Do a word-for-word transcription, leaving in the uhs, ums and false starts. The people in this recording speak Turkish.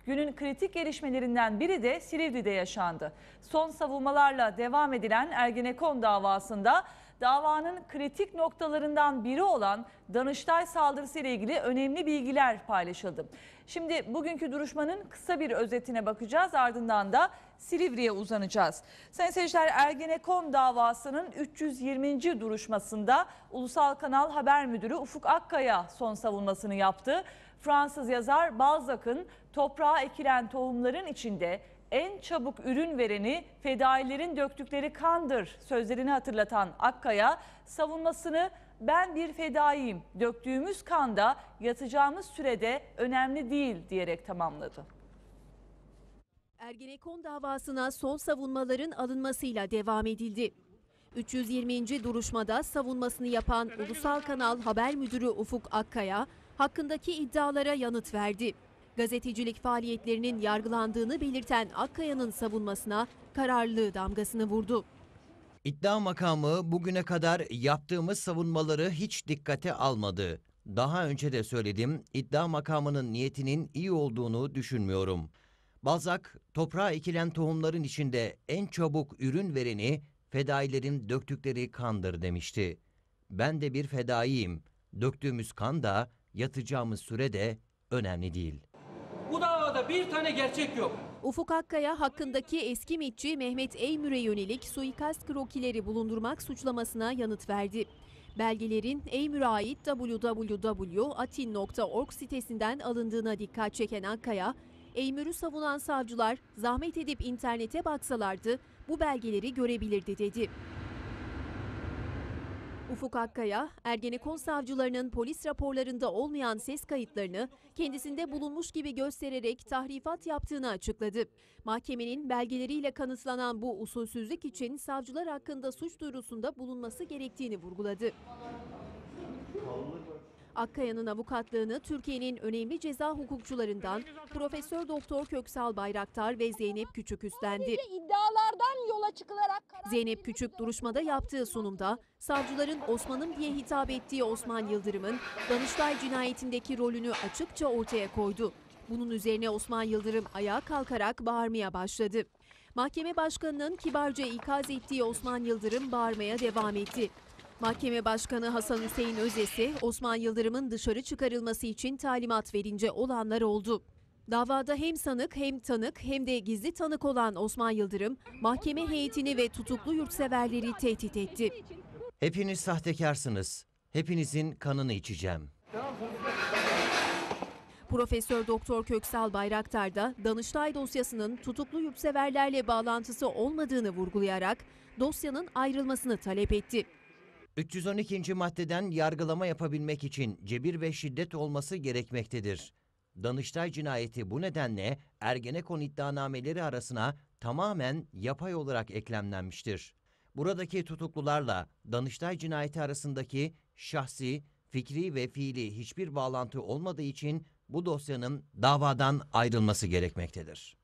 Günün kritik gelişmelerinden biri de Silivri'de yaşandı. Son savunmalarla devam edilen Ergenekon davasında davanın kritik noktalarından biri olan Danıştay saldırısı ile ilgili önemli bilgiler paylaşıldı. Şimdi bugünkü duruşmanın kısa bir özetine bakacağız, ardından da Silivri'ye uzanacağız. Sayın seyirciler, Ergenekon davasının üç yüz yirminci duruşmasında Ulusal Kanal Haber Müdürü Ufuk Akkaya son savunmasını yaptı. Fransız yazar Balzac'ın toprağa ekilen tohumların içinde en çabuk ürün vereni fedailerin döktükleri kandır sözlerini hatırlatan Akkaya savunmasını "ben bir fedaiyim, döktüğümüz kan da yatacağımız sürede önemli değil" diyerek tamamladı. Ergenekon davasına son savunmaların alınmasıyla devam edildi. üç yüz yirminci duruşmada savunmasını yapan Ulusal Kanal Haber Müdürü Ufuk Akkaya hakkındaki iddialara yanıt verdi. Gazetecilik faaliyetlerinin yargılandığını belirten Akkaya'nın savunmasına kararlılığı damgasını vurdu. İddia makamı bugüne kadar yaptığımız savunmaları hiç dikkate almadı. Daha önce de söyledim, iddia makamının niyetinin iyi olduğunu düşünmüyorum. Balzac, toprağa ekilen tohumların içinde en çabuk ürün vereni fedailerin döktükleri kandır demişti. Ben de bir fedaiyim. Döktüğümüz kan da yatacağımız süre de önemli değil. Bu davada bir tane gerçek yok. Ufuk Akkaya hakkındaki eski MİT'çi Mehmet Eymür'e yönelik suikast krokileri bulundurmak suçlamasına yanıt verdi. Belgelerin Eymür'e ait double-u double-u double-u nokta atin nokta org sitesinden alındığına dikkat çeken Akkaya, Eymür'ü savunan savcılar zahmet edip internete baksalardı bu belgeleri görebilirdi dedi. Ufuk Akkaya, Ergenekon savcılarının polis raporlarında olmayan ses kayıtlarını kendisinde bulunmuş gibi göstererek tahrifat yaptığını açıkladı. Mahkemenin belgeleriyle kanıtlanan bu usulsüzlük için savcılar hakkında suç duyurusunda bulunması gerektiğini vurguladı. Akkaya'nın avukatlığını Türkiye'nin önemli ceza hukukçularından Profesör Doktor Köksal Bayraktar ve Zeynep Küçük üstlendi. İddialardan yola çıkılarak karar... Zeynep Küçük duruşmada yaptığı sunumda savcıların Osman'ım diye hitap ettiği Osman Yıldırım'ın Danıştay cinayetindeki rolünü açıkça ortaya koydu. Bunun üzerine Osman Yıldırım ayağa kalkarak bağırmaya başladı. Mahkeme başkanının kibarca ikaz ettiği Osman Yıldırım bağırmaya devam etti. Mahkeme Başkanı Hasan Hüseyin Özesi, Osman Yıldırım'ın dışarı çıkarılması için talimat verince olanlar oldu. Davada hem sanık hem tanık hem de gizli tanık olan Osman Yıldırım, mahkeme heyetini ve tutuklu yurtseverleri tehdit etti. Hepiniz sahtekarsınız. Hepinizin kanını içeceğim. Profesör Doktor Köksal Bayraktar da Danıştay dosyasının tutuklu yurtseverlerle bağlantısı olmadığını vurgulayarak dosyanın ayrılmasını talep etti. üç yüz on ikinci maddeden yargılama yapabilmek için cebir ve şiddet olması gerekmektedir. Danıştay cinayeti bu nedenle Ergenekon iddianameleri arasına tamamen yapay olarak eklemlenmiştir. Buradaki tutuklularla Danıştay cinayeti arasındaki şahsi, fikri ve fiili hiçbir bağlantı olmadığı için bu dosyanın davadan ayrılması gerekmektedir.